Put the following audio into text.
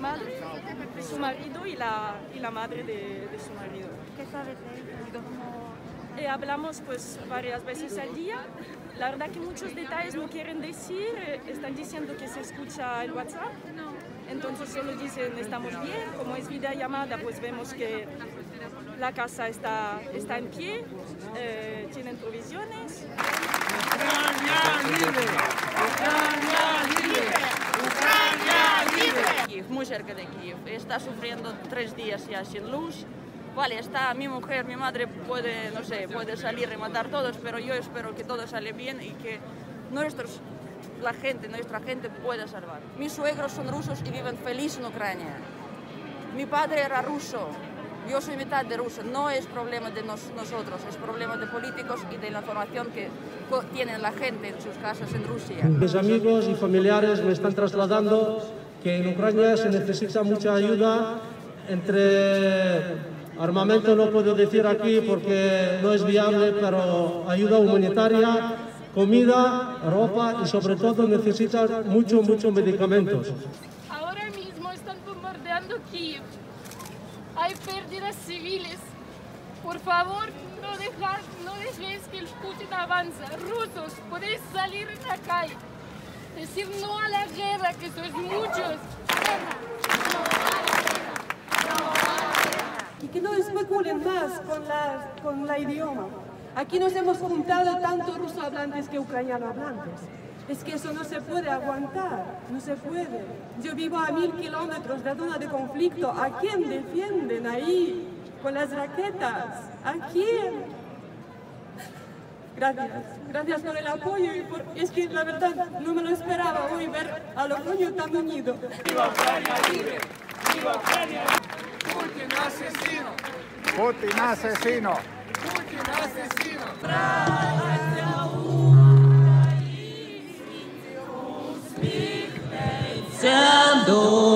madre, su marido y la madre de su marido. ¿Qué sabes de ellos? Hablamos pues varias veces al día. La verdad que muchos detalles no quieren decir, están diciendo que se escucha el WhatsApp, entonces solo dicen estamos bien, como es videollamada pues vemos que la casa está en pie, tienen provisiones. ¡Ucrania libre! ¡Ucrania libre! ¡Ucrania libre! Kiev, muy cerca de Kiev, está sufriendo 3 días ya sin luz. Vale, está mi mujer, mi madre puede, no sé, puede salir y matar a todos, pero yo espero que todo sale bien y que nuestra gente pueda salvar. Mis suegros son rusos y viven feliz en Ucrania. Mi padre era ruso, yo soy mitad de ruso. No es problema de nosotros, es problema de políticos y de la información que tiene la gente en sus casas en Rusia. Mis amigos y familiares me están trasladando que en Ucrania se necesita mucha ayuda entre... Armamento no puedo decir aquí porque no es viable, pero ayuda humanitaria, comida, ropa y sobre todo necesitan muchos medicamentos. Ahora mismo están bombardeando Kiev. Hay pérdidas civiles. Por favor, no dejes que el Putin avance. Rusos, podéis salir en la calle. Decir no a la guerra, que sois muchos. Y que no especulen más con la idioma. Aquí nos hemos juntado tanto ruso hablantes que ucraniano hablantes. Es que eso no se puede aguantar, no se puede. Yo vivo a 1000 kilómetros de zona de conflicto. ¿A quién defienden ahí con las raquetas? ¿A quién? Gracias por el apoyo y es que la verdad no me lo esperaba hoy ver a los niños tan unidos. ¡Viva Ucrania libre! ¡Viva Ucrania libre! ¡Putin asesino! ¡Putin asesino! ¡Putin asesino! Українцям